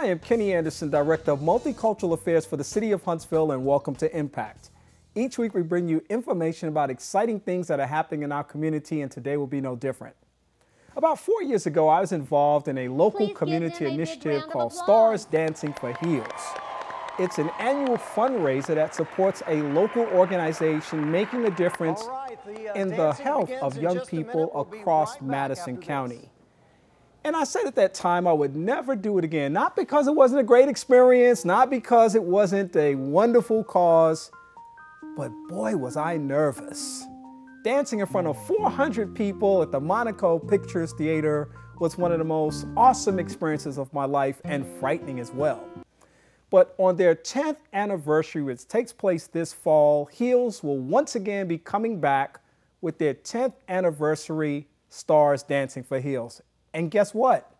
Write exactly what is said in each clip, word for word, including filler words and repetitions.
am Kenny Anderson, Director of Multicultural Affairs for the City of Huntsville, and welcome to Impact. Each week we bring you information about exciting things that are happening in our community, and today will be no different. About four years ago, I was involved in a local community initiative called Stars Dancing for Heels. It's an annual fundraiser that supports a local organization making a difference right, the, uh, in the health of young people across right Madison County. And I said at that time I would never do it again, not because it wasn't a great experience, not because it wasn't a wonderful cause, but boy, was I nervous. Dancing in front of four hundred people at the Monaco Pictures Theater was one of the most awesome experiences of my life, and frightening as well. But on their tenth anniversary, which takes place this fall, Heels will once again be coming back with their tenth anniversary Stars Dancing for Heels. And guess what?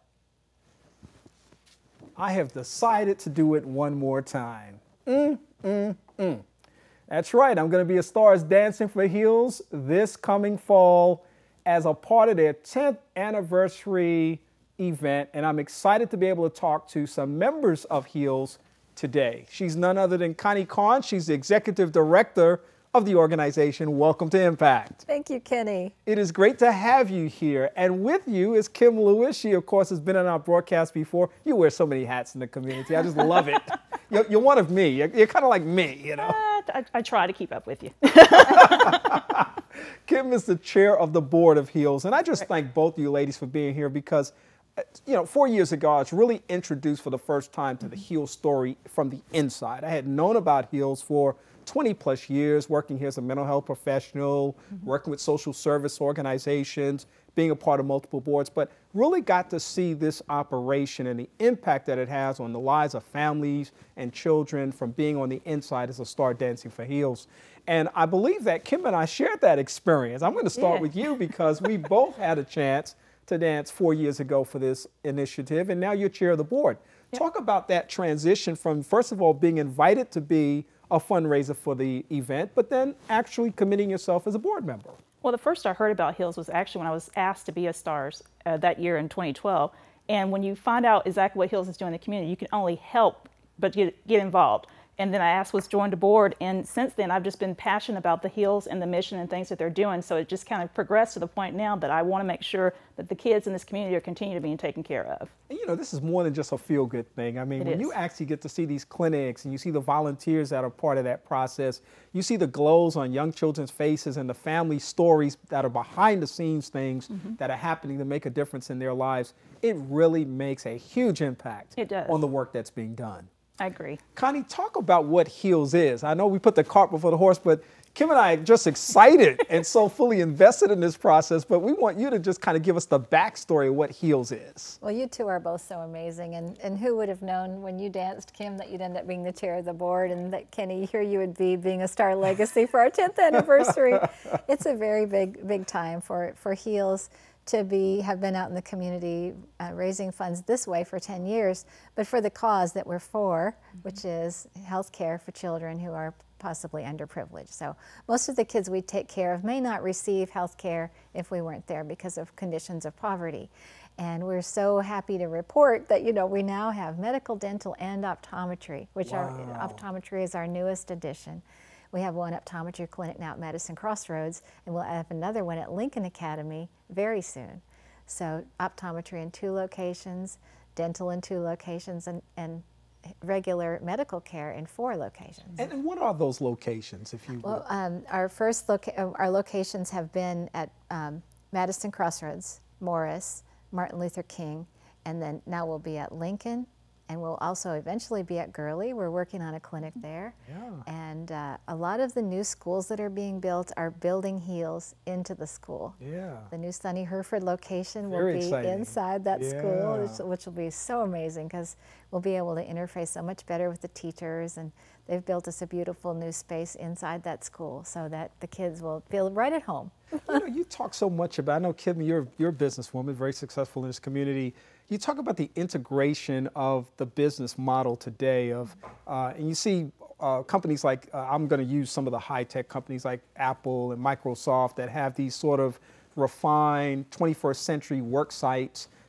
I have decided to do it one more time. Mm, mm, mm. That's right, I'm going to be a Stars Dancing for Heels this coming fall as a part of their tenth anniversary event, and I'm excited to be able to talk to some members of Heels today. She's none other than Connie Carnes. She's the Executive Director of the organization. Welcome to Impact. Thank you, Kenny. It is great to have you here. And with you is Kim Lewis. She, of course, has been on our broadcast before. You wear so many hats in the community. I just love it. You're, you're one of me. You're, you're kind of like me, you know. Uh, I, I try to keep up with you. Kim is the chair of the board of Heels. And I just thank both of you ladies for being here because, you know, four years ago, I was really introduced for the first time to the Heels story from the inside. I had known about Heels for twenty plus years, working here as a mental health professional, mm-hmm. working with social service organizations, being a part of multiple boards, but really got to see this operation and the impact that it has on the lives of families and children from being on the inside as a Star Dancing for Heels. And I believe that Kim and I shared that experience. I'm going to start yeah. with you because we both had a chance to dance four years ago for this initiative, and now you're chair of the board. Yep. Talk about that transition from, first of all, being invited to be a fundraiser for the event, but then actually committing yourself as a board member. Well, the first I heard about Heels was actually when I was asked to be a Stars uh, that year in twenty twelve. And when you find out exactly what Heels is doing in the community, you can only help but get, get involved. And then I asked, was joined the board, and since then I've just been passionate about the Heels and the mission and things that they're doing. So it just kind of progressed to the point now that I want to make sure that the kids in this community are continuing to be taken care of. And you know, this is more than just a feel-good thing. I mean, it when is. you actually get to see these clinics and you see the volunteers that are part of that process, you see the glows on young children's faces and the family stories that are behind the scenes things mm-hmm. that are happening to make a difference in their lives, it really makes a huge impact it does. on the work that's being done. I agree. Connie, talk about what Heels is. I know we put the cart before the horse, but Kim and I are just excited and so fully invested in this process, but we want you to just kind of give us the backstory of what Heels is. Well, you two are both so amazing, and, and who would have known when you danced, Kim, that you'd end up being the chair of the board, and that, Kenny, here you would be being a Star Legacy for our tenth anniversary. It's a very big, big time for, for Heels to be have been out in the community uh, raising funds this way for ten years, but for the cause that we're for, mm-hmm. which is health care for children who are possibly underprivileged. So most of the kids we take care of may not receive health care if we weren't there because of conditions of poverty. And we're so happy to report that, you know, we now have medical, dental, and optometry, which wow. our optometry is our newest addition. We have one optometry clinic now at Madison Crossroads, and we'll have another one at Lincoln Academy very soon. So optometry in two locations, dental in two locations, and, and regular medical care in four locations. And, and what are those locations, if you will? Well, um, our first loca our locations have been at um, Madison Crossroads, Morris, Martin Luther King, and then now we'll be at Lincoln, and we'll also eventually be at Gurley. We're working on a clinic there. Yeah. And uh, a lot of the new schools that are being built are building Heels into the school. Yeah. The new Sunny Hereford location Very will be exciting. inside that yeah. school, which, which will be so amazing because we'll be able to interface so much better with the teachers, and they've built us a beautiful new space inside that school so that the kids will feel right at home. You know, you talk so much about, I know, Kim, you're, you're a businesswoman, very successful in this community. You talk about the integration of the business model today of, uh, and you see uh, companies like, uh, I'm going to use some of the high-tech companies like Apple and Microsoft that have these sort of refined twenty-first century work sites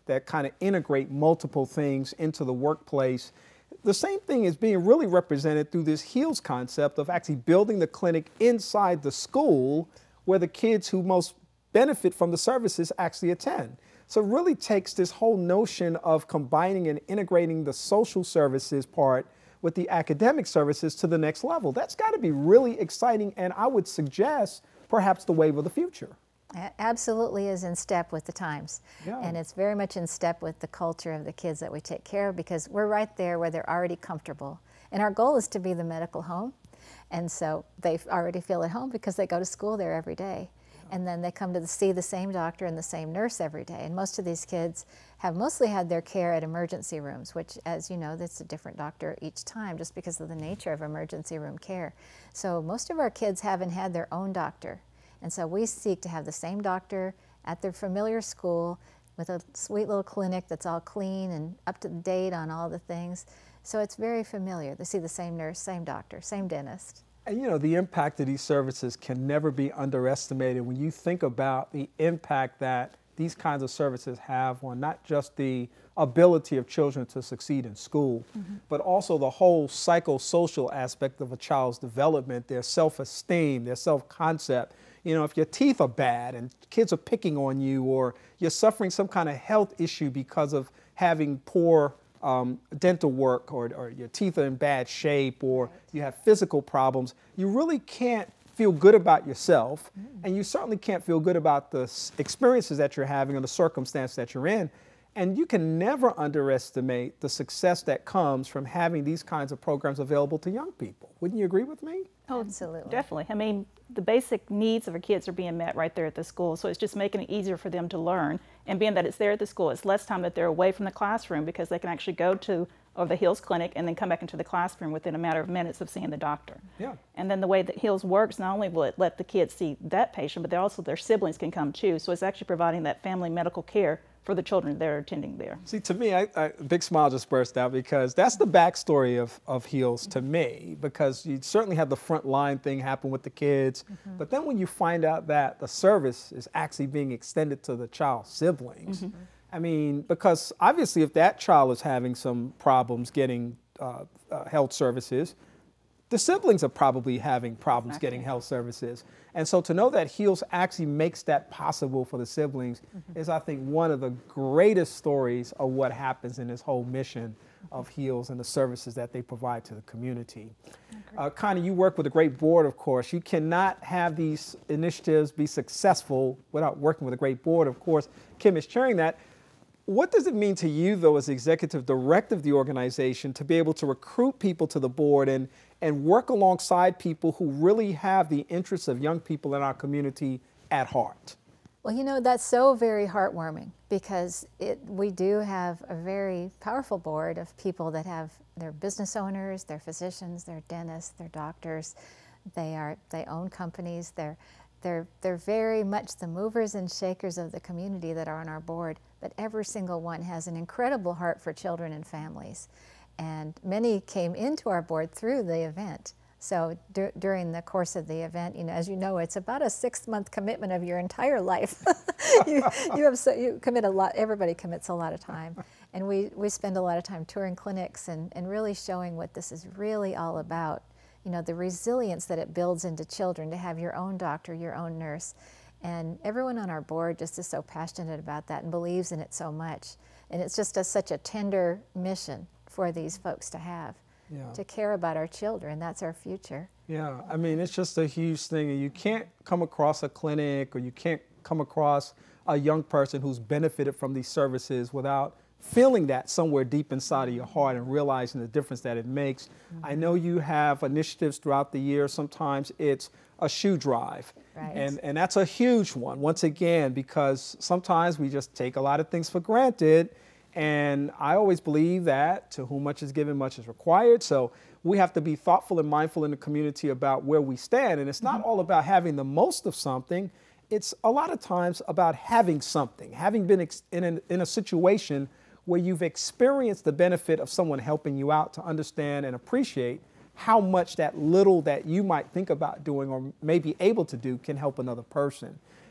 that kind of integrate multiple things into the workplace. The same thing is being really represented through this HEALS concept of actually building the clinic inside the school where the kids who most benefit from the services actually attend. So it really takes this whole notion of combining and integrating the social services part with the academic services to the next level. That's got to be really exciting, and I would suggest perhaps the wave of the future. Absolutely is in step with the times. Yeah. And it's very much in step with the culture of the kids that we take care of, because we're right there where they're already comfortable. And our goal is to be the medical home. And so they already feel at home because they go to school there every day. Yeah. And then they come to the, see the same doctor and the same nurse every day. And most of these kids have mostly had their care at emergency rooms, which, as you know, that's a different doctor each time just because of the nature of emergency room care. So most of our kids haven't had their own doctor. And so we seek to have the same doctor at their familiar school with a sweet little clinic that's all clean and up to date on all the things. So it's very familiar. They see the same nurse, same doctor, same dentist. And you know, the impact of these services can never be underestimated when you think about the impact that these kinds of services have on not just the ability of children to succeed in school, mm-hmm. but also the whole psychosocial aspect of a child's development, their self-esteem, their self-concept. You know, if your teeth are bad and kids are picking on you, or you're suffering some kind of health issue because of having poor um, dental work, or, or your teeth are in bad shape, or right. you have physical problems, you really can't feel good about yourself, mm. and you certainly can't feel good about the experiences that you're having or the circumstance that you're in. And you can never underestimate the success that comes from having these kinds of programs available to young people. Wouldn't you agree with me? Oh, absolutely. Definitely. I mean, the basic needs of our kids are being met right there at the school, so it's just making it easier for them to learn. And being that it's there at the school, it's less time that they're away from the classroom, because they can actually go to or the HEALS clinic and then come back into the classroom within a matter of minutes of seeing the doctor. Yeah. And then the way that HEALS works, not only will it let the kids see that patient, but they also their siblings can come too. So it's actually providing that family medical care for the children that are attending there. See, to me, I, I, a big smile just burst out, because that's the backstory of, of HEALS to me, because you certainly have the front line thing happen with the kids, mm-hmm. but then when you find out that the service is actually being extended to the child's siblings, mm-hmm. I mean, because obviously if that child is having some problems getting uh, uh, health services, the siblings are probably having problems exactly. getting health services. And so to know that HEALS actually makes that possible for the siblings mm-hmm. is, I think, one of the greatest stories of what happens in this whole mission of HEALS and the services that they provide to the community. Uh, Connie, you work with a great board, of course. You cannot have these initiatives be successful without working with a great board. Of course, Kim is chairing that. What does it mean to you, though, as executive director of the organization, to be able to recruit people to the board and, and work alongside people who really have the interests of young people in our community at heart? Well, you know, that's so very heartwarming, because it, we do have a very powerful board of people that have, they're business owners, they're physicians, they're dentists, they're doctors, they are, they own companies, they're, they're, they're very much the movers and shakers of the community that are on our board, but every single one has an incredible heart for children and families. And many came into our board through the event. So dur during the course of the event, you know, as you know, it's about a six-month commitment of your entire life. you, you, have so, you commit a lot, everybody commits a lot of time. And we, we spend a lot of time touring clinics and, and really showing what this is really all about. You know, the resilience that it builds into children to have your own doctor, your own nurse. And everyone on our board just is so passionate about that and believes in it so much. And it's just a, such a tender mission for these folks to have. Yeah. To care about our children. That's our future. Yeah, I mean, it's just a huge thing. And you can't come across a clinic, or you can't come across a young person who's benefited from these services without feeling that somewhere deep inside of your heart and realizing the difference that it makes. Mm-hmm. I know you have initiatives throughout the year. Sometimes it's a shoe drive. Right. And, and that's a huge one, once again, because sometimes we just take a lot of things for granted. And I always believe that to whom much is given, much is required. So we have to be thoughtful and mindful in the community about where we stand. And it's not all about having the most of something. It's a lot of times about having something, having been ex in, an, in a situation where you've experienced the benefit of someone helping you out, to understand and appreciate how much that little that you might think about doing or may be able to do can help another person.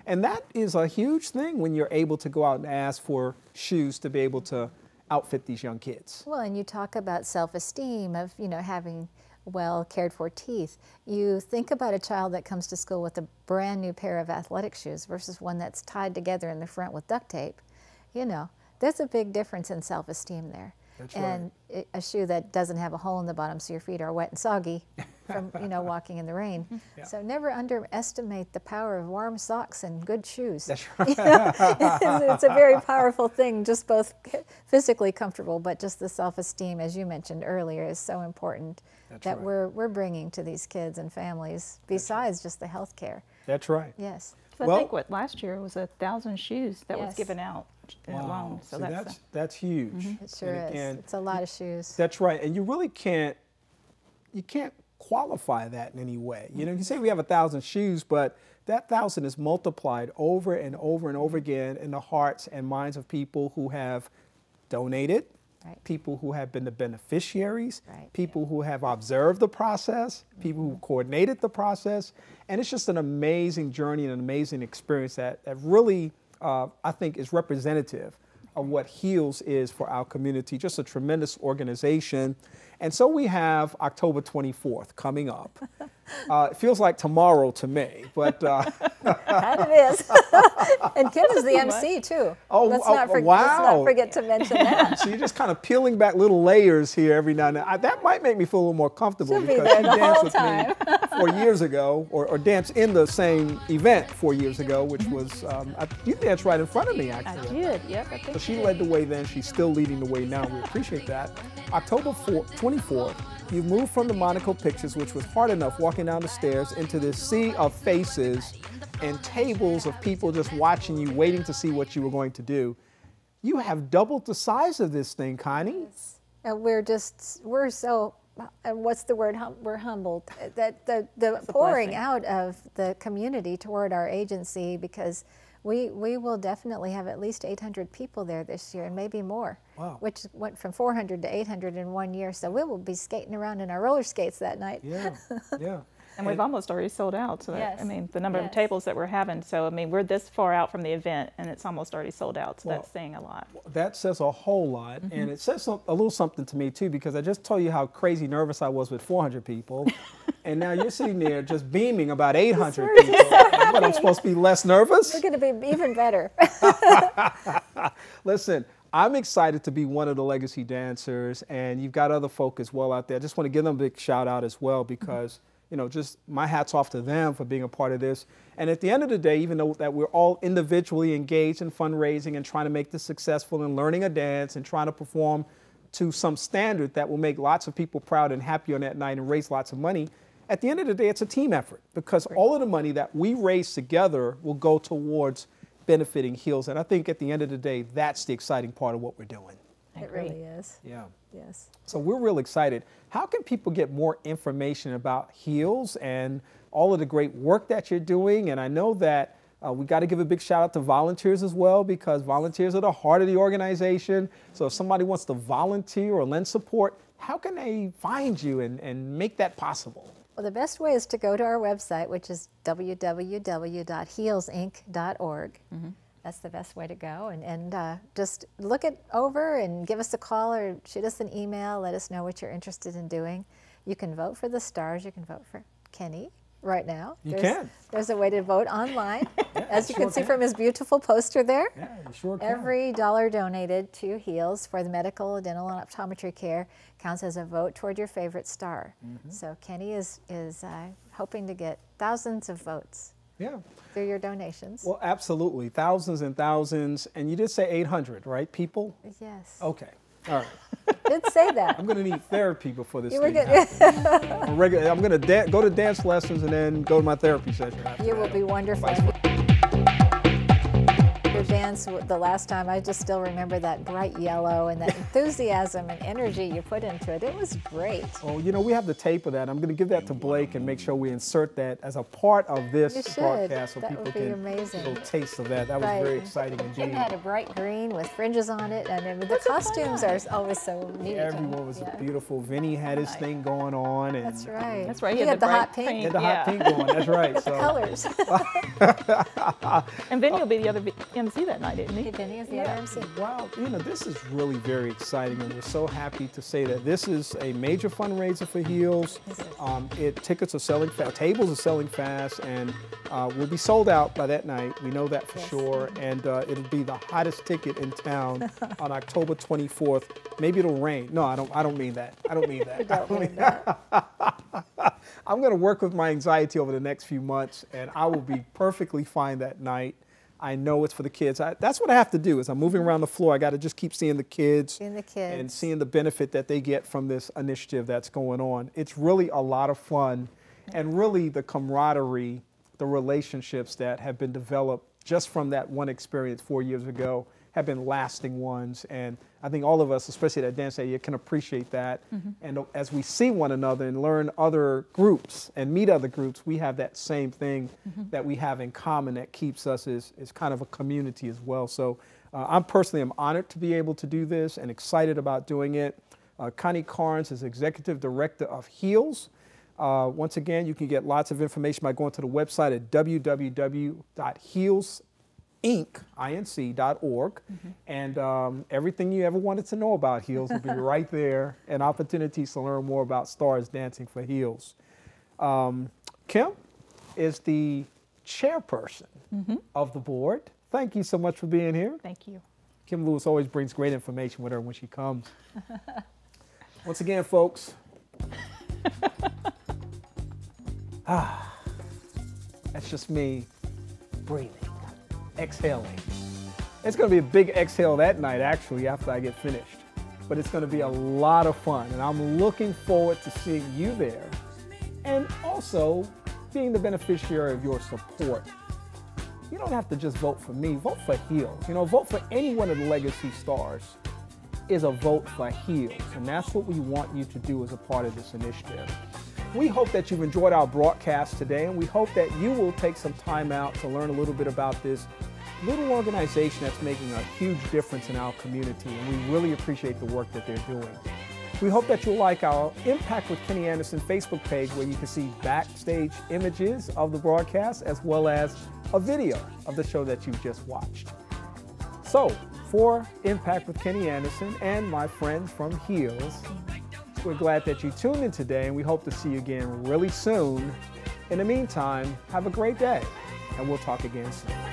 And that is a huge thing when you're able to go out and ask for shoes to be able to outfit these young kids. Well, and you talk about self-esteem of, you know, having well cared for teeth. You think about a child that comes to school with a brand new pair of athletic shoes versus one that's tied together in the front with duct tape. You know, there's a big difference in self-esteem there. That's and right. a shoe that doesn't have a hole in the bottom so your feet are wet and soggy from, you know, walking in the rain. Yeah. So never underestimate the power of warm socks and good shoes. That's right. You know, it's, it's a very powerful thing, just both physically comfortable, but just the self-esteem, as you mentioned earlier, is so important. That's that right. we're, we're bringing to these kids and families besides just the health care. That's right. Yes. So Well- I think what last year was a thousand shoes that was Yes. given out alone. So See, that's, that's, that's huge. Mm-hmm. It sure And is. again, It's a lot of shoes. That's right, and you really can't, you can't qualify that in any way. You know, you say we have a thousand shoes, but that thousand is multiplied over and over and over again in the hearts and minds of people who have donated, Right. people who have been the beneficiaries, Right. people who have observed the process, people who coordinated the process, and it's just an amazing journey and an amazing experience that, that really, uh, I think, is representative of what HEALS is for our community, just a tremendous organization. And so we have October twenty-fourth coming up. Uh, it feels like tomorrow to me, but uh, That it is. And Kim is the M C too. Oh, let's oh, not, for, wow. let's not forget to mention that. so you're just kind of peeling back little layers here every now and then. I, that might make me feel a little more comfortable She'll be because there you the danced whole with time. me four years ago, or, or danced in the same event four years ago, which was, um, I, you danced right in front of me, I actually. did. Yep. I think So she I did. led the way then. She's still leading the way now. We appreciate that. October twenty-fourth, you moved from the Monaco Pictures, which was hard enough walking down the stairs, into this sea of faces and tables of people just watching you, waiting to see what you were going to do. You have doubled the size of this thing, Connie. And we're just, we're so, and what's the word, hum, we're humbled. That the, the pouring blessing. out of the community toward our agency, because we, we will definitely have at least eight hundred people there this year and maybe more. Wow. Which went from four hundred to eight hundred in one year. So we will be skating around in our roller skates that night. Yeah, yeah. And we've almost already sold out. So that, Yes. I mean, the number Yes. of tables that we're having. So I mean, we're this far out from the event, and it's almost already sold out. So Well, that's saying a lot. That says a whole lot, Mm-hmm. and it says some, a little something to me too, because I just told you how crazy nervous I was with four hundred people, and now you're sitting there just beaming about eight hundred people. But I'm supposed to be less nervous? We're going to be even better. Listen, I'm excited to be one of the legacy dancers, and you've got other folk as well out there. I just want to give them a big shout out as well, because you know, just my hat's off to them for being a part of this. And at the end of the day, even though that we're all individually engaged in fundraising and trying to make this successful and learning a dance and trying to perform to some standard that will make lots of people proud and happy on that night and raise lots of money, at the end of the day, it's a team effort, because all of the money that we raise together will go towards benefiting HEALS. And I think at the end of the day, that's the exciting part of what we're doing. I It agree. really is. Yeah. Yes. So we're real excited. How can people get more information about HEALS and all of the great work that you're doing? And I know that uh, we got to give a big shout out to volunteers as well, because volunteers are the heart of the organization. So if somebody wants to volunteer or lend support, how can they find you and, and make that possible? Well, the best way is to go to our website, which is w w w dot heals inc dot org. Mm-hmm. That's the best way to go. And, and uh, just look it over and give us a call or shoot us an email. Let us know what you're interested in doing. You can vote for the stars. You can vote for Kenny right now. You there's, can. There's a way to vote online. As you sure can see can. from his beautiful poster there. Yeah, you sure can. Every dollar donated to HEALS for the medical, dental, and optometry care counts as a vote toward your favorite star. Mm-hmm. So Kenny is, is uh, hoping to get thousands of votes Yeah. through your donations. Well, absolutely. Thousands and thousands. And you did say eight hundred, right, people? Yes. Okay. All right. Did say that. I'm going to need therapy before this You were thing good. happens. I'm, regular, I'm going to da- go to dance lessons and then go to my therapy session after You that. will be wonderful. Vice Your dance dance the last time, I just still remember that bright yellow and that enthusiasm and energy you put into it. It was great. Oh, you know, we have the tape of that. I'm going to give that to Blake and make sure we insert that as a part of this You should. broadcast so That people would be can amazing. get a little taste of that. That was Right. very exciting Kim indeed. had a bright green with fringes on it, and it, the costumes are always so neat. Everyone was Yeah. beautiful. Vinny had his thing going on. And That's right. That's right. He, He had had the, the hot bright pink. He had the Yeah. hot pink going. That's right. The So, colors. And Vinny will be the other M C that night, isn't he? Vinny is the Yeah. other M C. wow, you know, this is really very exciting, and we're so happy to say that this is a major fundraiser for Heels. Yes, it is. Um, it tickets are selling fast, tables are selling fast, and uh, will be sold out by that night. We know that for Yes. sure, and uh, it'll be the hottest ticket in town on October twenty-fourth. Maybe it'll rain. No, I don't. I don't mean that. I don't mean that. Don't mean that. I'm going to work with my anxiety over the next few months, and I will be perfectly fine that night. I know it's for the kids. I, that's what I have to do. As I'm moving around the floor, I got to just keep seeing the kids, Seeing the kids. and seeing the benefit that they get from this initiative that's going on. It's really a lot of fun, and really the camaraderie, the relationships that have been developed just from that one experience four years ago have been lasting ones. And I think all of us, especially at Dance Area, can appreciate that. Mm-hmm. And as we see one another and learn other groups and meet other groups, we have that same thing mm-hmm. that we have in common that keeps us as, as kind of a community as well. So uh, I'm personally am honored to be able to do this and excited about doing it. Uh, Connie Carnes is Executive Director of Heels. Uh, once again, you can get lots of information by going to the website at w w w dot heels inc dot org, mm-hmm. and um, everything you ever wanted to know about Heels will be right there, and opportunities to learn more about stars dancing for Heels. Um, Kim is the chairperson mm-hmm. of the board. Thank you so much for being here. Thank you. Kim Lewis always brings great information with her when she comes. Once again, folks. ah, that's just me breathing. Exhaling. It's going to be a big exhale that night, actually, after I get finished. But it's going to be a lot of fun, and I'm looking forward to seeing you there and also being the beneficiary of your support. You don't have to just vote for me. Vote for Heels. You know, vote for any one of the legacy stars is a vote for Heels, and that's what we want you to do as a part of this initiative. We hope that you've enjoyed our broadcast today, and we hope that you will take some time out to learn a little bit about this little organization that's making a huge difference in our community, and we really appreciate the work that they're doing. We hope that you'll like our Impact with Kenny Anderson Facebook page, where you can see backstage images of the broadcast as well as a video of the show that you've just watched. So, for Impact with Kenny Anderson and my friends from Heels, we're glad that you tuned in today, and we hope to see you again really soon. In the meantime, have a great day, and we'll talk again soon.